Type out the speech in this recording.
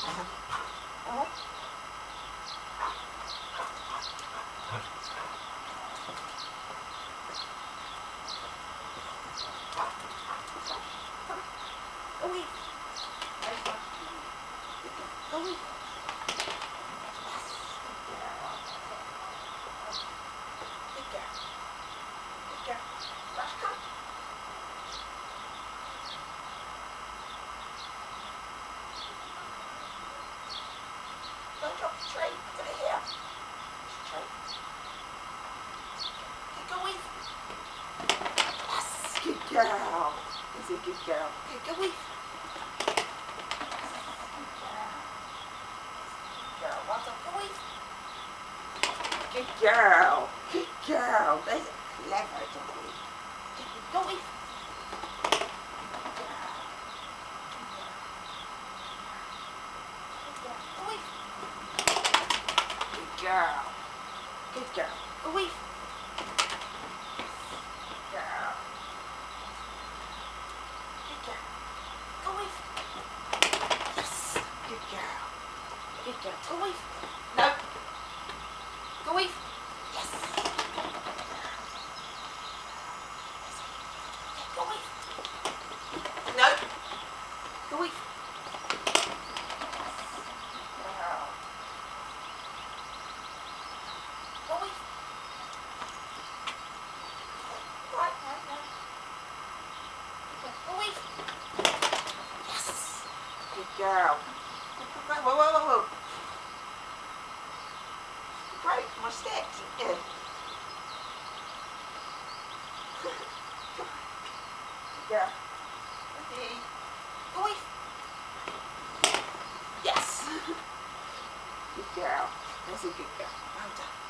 Don't drop the tray. Get it here. Go away. Yes, good girl. That's a good girl. Okay, go away. Good girl. Well done. Go away. Good girl. Good girl. That's clever, Dolly. Go away. Good girl. Good girl. Go away. Girl. Good girl. Go away. Yes. Good girl. Good girl. Go away. No. Go away. Yes. Go away. No. Go away. Go away. Right, no. Go away. Yes. Good girl. Whoa. You broke my steps, didn't you? Good girl. Ready. Go away. Yes. Good girl. That's a good girl. Well done.